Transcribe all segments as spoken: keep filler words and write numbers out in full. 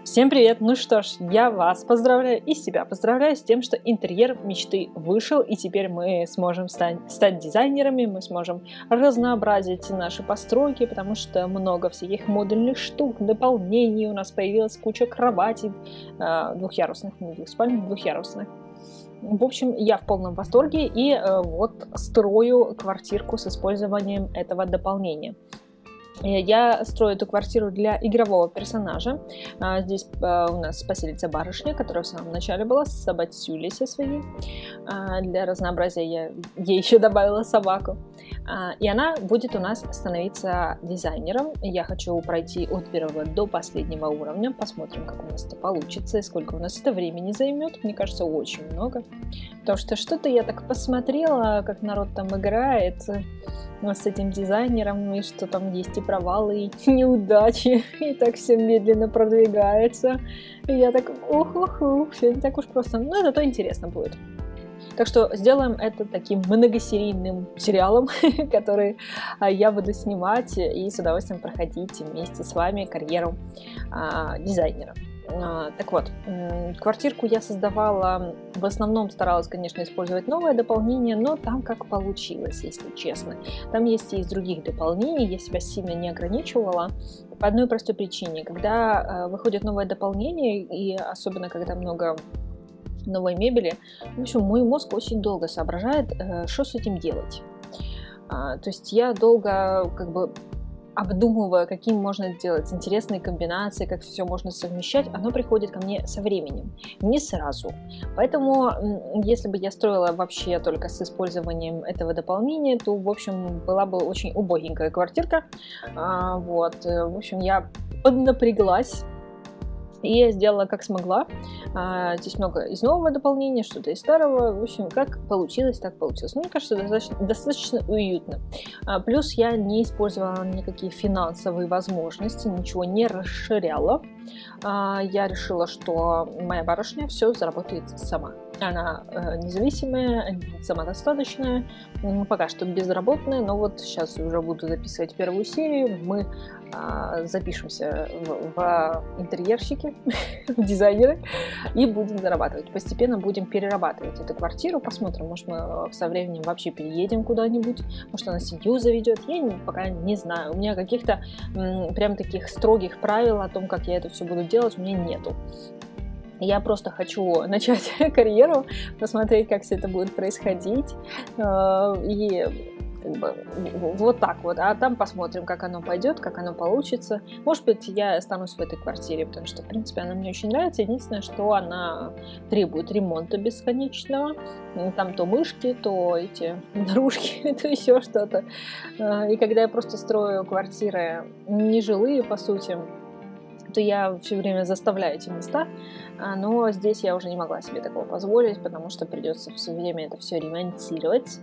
Всем привет! Ну что ж, я вас поздравляю и себя поздравляю с тем, что интерьер мечты вышел, и теперь мы сможем стать, стать дизайнерами, мы сможем разнообразить наши постройки, потому что много всяких модульных штук, дополнений, у нас появилась куча кроватей э, двухъярусных, не двухспальных, двухъярусных. В общем, я в полном восторге и э, вот строю квартирку с использованием этого дополнения. Я строю эту квартиру для игрового персонажа. Здесь у нас поселится барышня, которая в самом начале была с собацюлей со своей. Для разнообразия я ей еще добавила собаку. И она будет у нас становиться дизайнером. Я хочу пройти от первого до последнего уровня. Посмотрим, как у нас это получится и сколько у нас это времени займет. Мне кажется, очень много. Потому что что-то я так посмотрела, как народ там играет с этим дизайнером, и что там есть и провалы, и неудачи, и так все медленно продвигается. И я так, ух-ух-ух, все не так уж просто. Но это то интересно будет. Так что сделаем это таким многосерийным сериалом, который я буду снимать и с удовольствием проходить вместе с вами карьеру а, дизайнера. Так вот, квартирку я создавала, в основном старалась, конечно, использовать новое дополнение, но там как получилось, если честно. Там есть и из других дополнений, я себя сильно не ограничивала, по одной простой причине. Когда выходит новое дополнение, и особенно когда много новой мебели, в общем, мой мозг очень долго соображает, что с этим делать. То есть я долго как бы обдумывая, какие можно сделать интересные комбинации, как все можно совмещать, оно приходит ко мне со временем, не сразу. Поэтому, если бы я строила вообще только с использованием этого дополнения, то, в общем, была бы очень убогенькая квартирка. Вот, в общем, я поднапряглась. И я сделала как смогла. А, здесь много из нового дополнения, что-то из старого. В общем, как получилось, так получилось. Мне кажется, достаточно, достаточно уютно. А, плюс я не использовала никакие финансовые возможности, ничего не расширяла. А, я решила, что моя барышня все заработает сама. Она э, независимая, самодостаточная, пока что безработная, но вот сейчас уже буду записывать первую серию. Мы э, запишемся в, в интерьерщики, в дизайнеры и будем зарабатывать. Постепенно будем перерабатывать эту квартиру, посмотрим, может мы со временем вообще переедем куда-нибудь, может она семью заведет, я пока не знаю. У меня каких-то м, прям таких строгих правил о том, как я это все буду делать, у меня нету. Я просто хочу начать карьеру, посмотреть, как все это будет происходить, и как бы вот так вот, а там посмотрим, как оно пойдет, как оно получится. Может быть, я останусь в этой квартире, потому что, в принципе, она мне очень нравится. Единственное, что она требует ремонта бесконечного. Там то мышки, то эти наружки, то еще что-то. И когда я просто строю квартиры нежилые, по сути, то я все время заставляю эти места, но здесь я уже не могла себе такого позволить, потому что придется все время это все ремонтировать.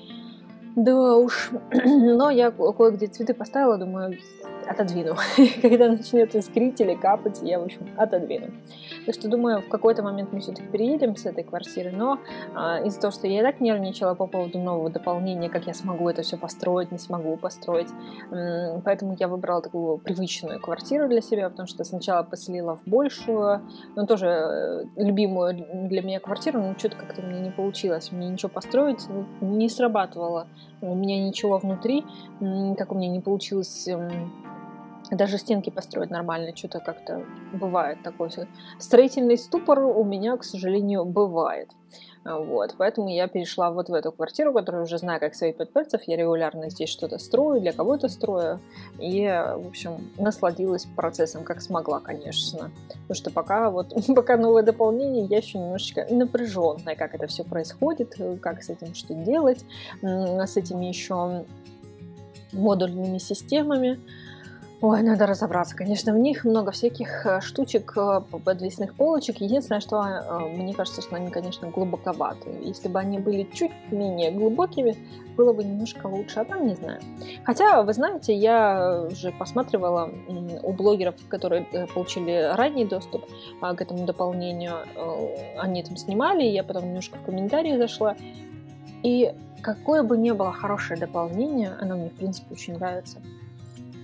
Да уж, но я кое-где цветы поставила, думаю, отодвину. Когда начнет искрить или капать, я, в общем, отодвину. Так что, думаю, в какой-то момент мы все-таки переедем с этой квартиры, но а, из-за того, что я и так нервничала по поводу нового дополнения, как я смогу это все построить, не смогу построить, м- поэтому я выбрала такую привычную квартиру для себя, потому что сначала поселила в большую, но тоже э, любимую для меня квартиру, но что-то как-то мне не получилось, мне ничего построить не срабатывало, у меня ничего внутри, м- как у меня не получилось... М- даже стенки построить нормально, что-то как-то бывает такой строительный ступор у меня, к сожалению, бывает. Вот, поэтому я перешла вот в эту квартиру, которую уже знаю как свои пять пальцев. Я регулярно здесь что-то строю, для кого-то строю. И, в общем, насладилась процессом как смогла, конечно. Потому что пока вот, пока новое дополнение, я еще немножечко напряженная, как это все происходит, как с этим что делать, с этими еще модульными системами. Ой, надо разобраться, конечно, в них много всяких штучек, подвесных полочек. Единственное, что мне кажется, что они, конечно, глубоковаты. Если бы они были чуть менее глубокими, было бы немножко лучше, а там не знаю. Хотя, вы знаете, я уже посматривала у блогеров, которые получили ранний доступ к этому дополнению. Они там снимали, я потом немножко в комментарии зашла. И какое бы ни было хорошее дополнение, оно мне, в принципе, очень нравится.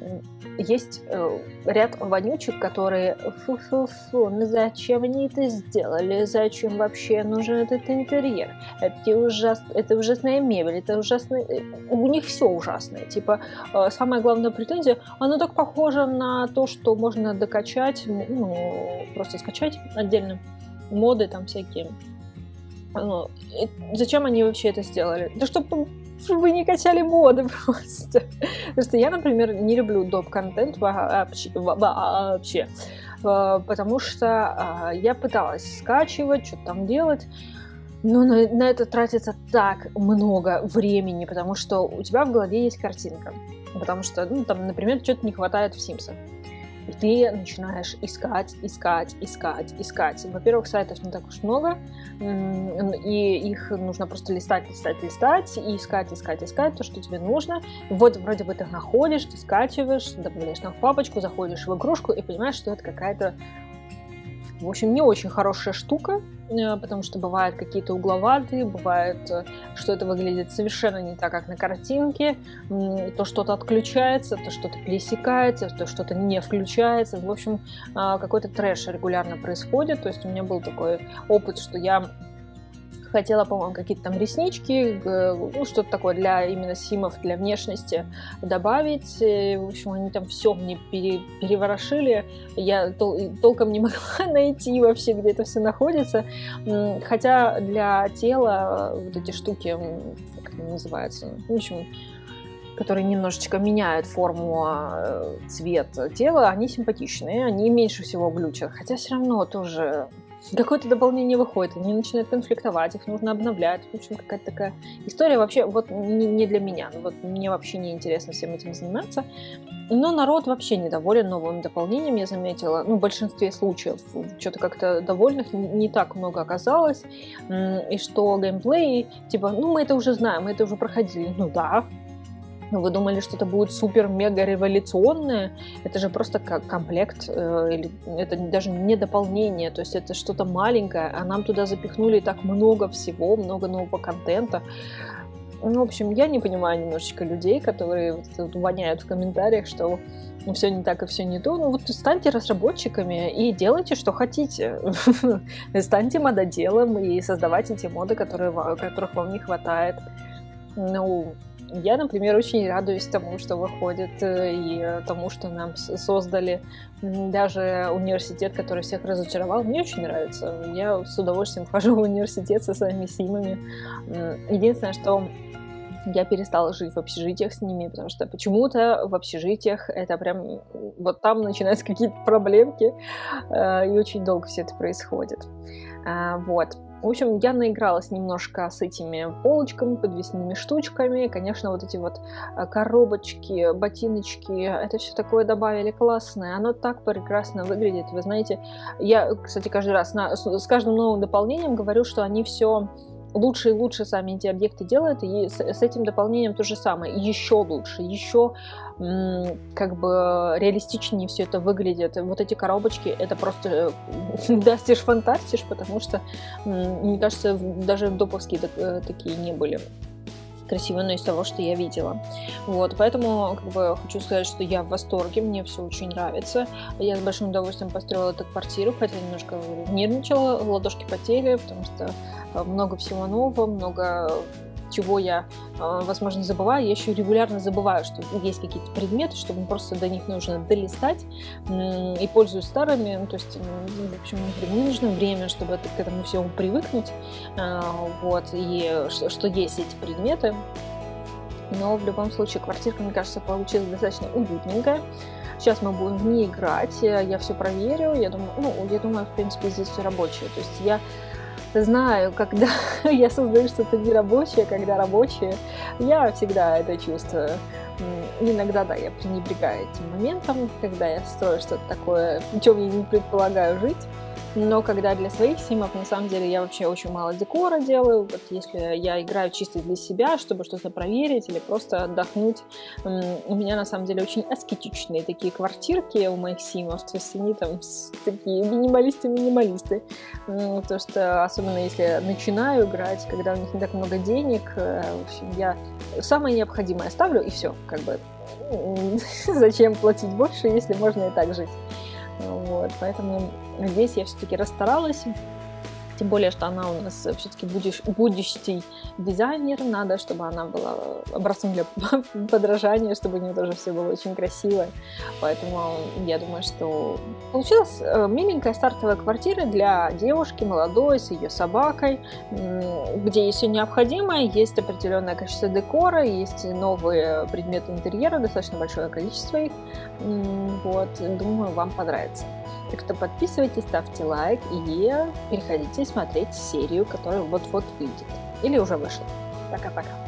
есть э, ряд вонючек, которые фу-фу-фу, ну зачем они это сделали, зачем вообще нужен этот интерьер, это, ужас, это ужасная мебель, это ужасная, у них все ужасное, типа э, самая главная претензия, оно так похоже на то, что можно докачать, ну, просто скачать отдельно, моды там всякие. Ну, зачем они вообще это сделали? Да чтобы вы не качали моды просто. Потому что я, например, не люблю доп-контент вообще, вообще, потому что я пыталась скачивать, что-то там делать, но на, на это тратится так много времени, потому что у тебя в голове есть картинка. Потому что, ну, там, например, что-то не хватает в Симсах. И ты начинаешь искать, искать, искать, искать. Во-первых, сайтов не так уж много, и их нужно просто листать, листать, листать, и искать, искать, искать то, что тебе нужно. Вот вроде бы ты находишь, ты скачиваешь, добавляешь там в папочку, заходишь в игрушку и понимаешь, что это какая-то, в общем, не очень хорошая штука, потому что бывают какие-то угловатые, бывает, что это выглядит совершенно не так, как на картинке, то что-то отключается, то что-то пересекается, то что-то не включается. В общем, какой-то трэш регулярно происходит. То есть у меня был такой опыт, что я хотела, по-моему, какие-то там реснички, ну, что-то такое для именно симов, для внешности добавить. В общем, они там все мне пере, переворошили. Я тол- толком не могла найти вообще, где это все находится. Хотя для тела вот эти штуки, как они называются, в общем, которые немножечко меняют форму, цвет тела, они симпатичные, они меньше всего глючат. Хотя все равно тоже какое-то дополнение выходит, они начинают конфликтовать, их нужно обновлять. В общем, какая-то такая история вообще вот не, не для меня. Вот мне вообще не интересно всем этим заниматься. Но народ вообще недоволен новым дополнением, я заметила. Ну, в большинстве случаев что-то как-то довольных не так много оказалось. И что геймплей, типа, ну, мы это уже знаем, мы это уже проходили. Ну да. Вы думали, что это будет супер-мега-революционное? Это же просто как комплект, э, или это даже не дополнение, то есть это что-то маленькое, а нам туда запихнули так много всего, много нового контента. Ну, в общем, я не понимаю немножечко людей, которые вот, вот, воняют в комментариях, что ну, все не так и все не то. Ну вот станьте разработчиками и делайте, что хотите. Станьте мододелом и создавайте те моды, которые, которых вам не хватает. Ну, я, например, очень радуюсь тому, что выходит, и тому, что нам создали даже университет, который всех разочаровал. Мне очень нравится. Я с удовольствием хожу в университет со своими симами. Единственное, что я перестала жить в общежитиях с ними, потому что почему-то в общежитиях это прям... Вот там начинаются какие-то проблемки, и очень долго все это происходит. Вот. В общем, я наигралась немножко с этими полочками, подвесными штучками. Конечно, вот эти вот коробочки, ботиночки, это все такое добавили классное. Оно так прекрасно выглядит. Вы знаете, я, кстати, каждый раз на, с каждым новым дополнением говорю, что они все лучше и лучше сами эти объекты делают, и с, с этим дополнением то же самое. Еще лучше, еще м, как бы реалистичнее все это выглядит. Вот эти коробочки, это просто дастишь фантастишь, потому что, м, мне кажется, даже доповские так, такие не были красивые, но из того, что я видела. Вот, поэтому как бы хочу сказать, что я в восторге, мне все очень нравится. Я с большим удовольствием построила эту квартиру, хотя немножко нервничала, ладошки потели, потому что много всего нового, много чего я, возможно, забываю. Я еще регулярно забываю, что есть какие-то предметы, что мне просто до них нужно долистать, и пользуюсь старыми. Ну, то есть, в общем, мне нужно время, чтобы к этому всему привыкнуть. Вот, и что, что есть эти предметы. Но в любом случае квартирка, мне кажется, получилась достаточно уютненькая. Сейчас мы будем в ней играть, я все проверю. Я думаю, ну, я думаю, в принципе, здесь все рабочее. То есть я знаю, когда я создаю что-то нерабочее, когда рабочее, я всегда это чувствую. Иногда, да, я пренебрегаю этим моментом, когда я строю что-то такое, в чем я не предполагаю жить. Но когда для своих симов, на самом деле, я вообще очень мало декора делаю. Вот если я играю чисто для себя, чтобы что-то проверить или просто отдохнуть. У меня, на самом деле, очень аскетичные такие квартирки у моих симов. То есть они там такие минималисты-минималисты. Потому что, особенно если начинаю играть, когда у них не так много денег, в общем, я самое необходимое ставлю, и все, как бы зачем платить больше, если можно и так жить. Вот, поэтому здесь я все-таки расстаралась. Тем более, что она у нас все-таки будущий, будущий дизайнер. Надо, чтобы она была образцом для подражания, чтобы у нее тоже все было очень красиво. Поэтому я думаю, что получилась миленькая стартовая квартира для девушки молодой, с ее собакой, где есть все необходимое, есть определенное количество декора, есть новые предметы интерьера, достаточно большое количество их. Вот, думаю, вам понравится. Так что подписывайтесь, ставьте лайк и переходите смотреть серию, которая вот-вот выйдет. Или уже вышла. Пока-пока.